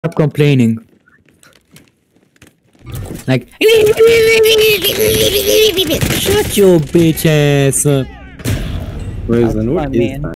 complaining. Like, shut your bitch ass up. Poison, what is that?